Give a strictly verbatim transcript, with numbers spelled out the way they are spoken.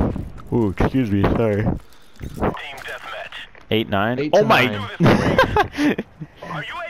Ooh, excuse me, sorry. Team deathmatch. Eight nine. Eight Oh to my! nine. Are you